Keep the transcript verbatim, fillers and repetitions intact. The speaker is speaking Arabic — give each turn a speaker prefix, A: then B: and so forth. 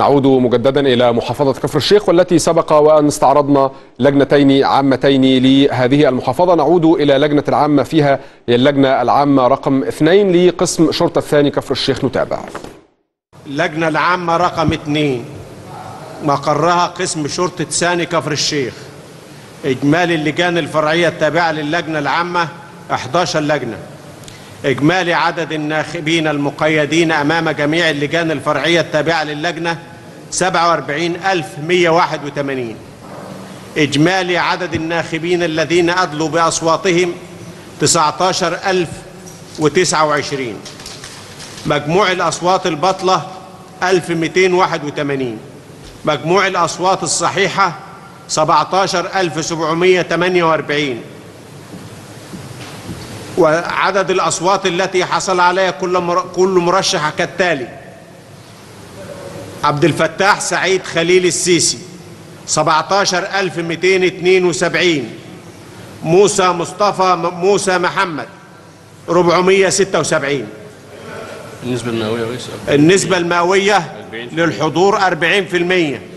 A: نعود مجددا إلى محافظة كفر الشيخ، والتي سبق وأن استعرضنا لجنتين عامتين لهذه المحافظة. نعود إلى لجنة العامة فيها، هي اللجنة العامة رقم اثنين لقسم شرطة الثاني كفر الشيخ. نتابع.
B: اللجنة العامة رقم اثنين مقرها قسم شرطة ثاني كفر الشيخ. إجمالي اللجان الفرعية التابعة للجنة العامة إحدى عشرة لجنة. إجمالي عدد الناخبين المقيدين أمام جميع اللجان الفرعية التابعة للجنة سبعة وأربعين ألف ومئة وواحد وثمانين. إجمالي عدد الناخبين الذين أدلوا بأصواتهم تسعة عشر ألف وتسعة وعشرين. مجموع الأصوات الباطلة ألف ومئتين وواحد وثمانين. مجموع الأصوات الصحيحة سبعة عشر ألف وسبعمئة وثمانية وأربعين. وعدد الأصوات التي حصل عليها كل مرشح كالتالي: عبد الفتاح سعيد خليل السيسي سبعة عشر ألف ومئتين واثنين وسبعين. موسى مصطفى موسى محمد أربعمئة وستة وسبعين.
C: النسبة المئوية
B: النسبة المئوية للحضور أربعين بالمئة.